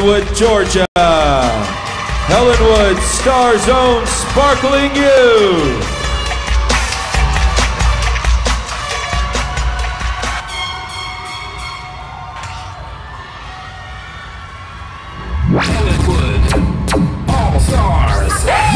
Helenwood, Georgia. Helenwood Stars Own Sparkling Youth. Helenwood All-Stars.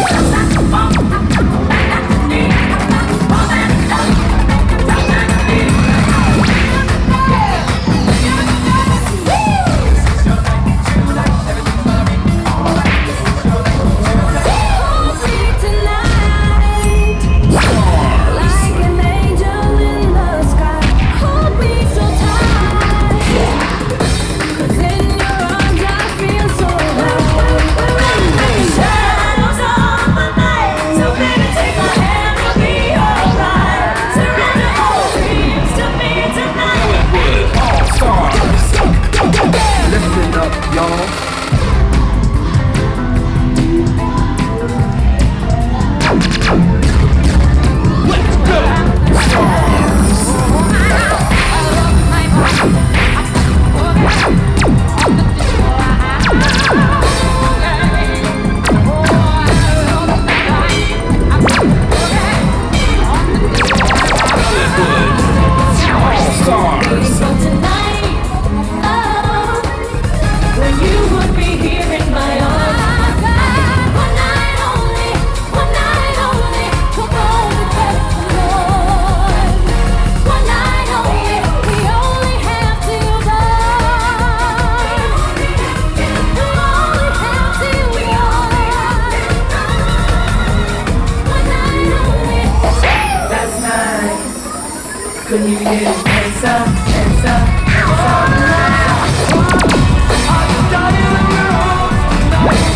Can you hear his hands up, hands up, hands up? I'm dying on your own tonight.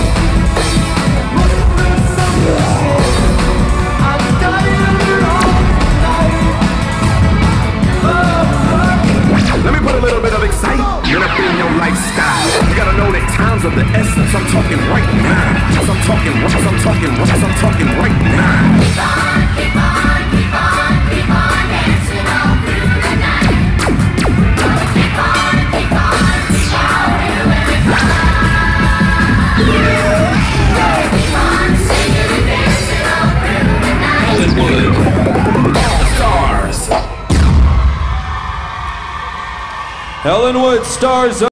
I'm dying on your own tonight. Let me put a little bit of excitement up in your lifestyle. You gotta know that times of the essence. I'm talking right now. I'm talking right now. Keep on, keep on, keep on dancing all through the night. Keep on, keep on, keep on doing it right. Keep on singing and dancing all through the night. Helenwood All-Stars. Helenwood Stars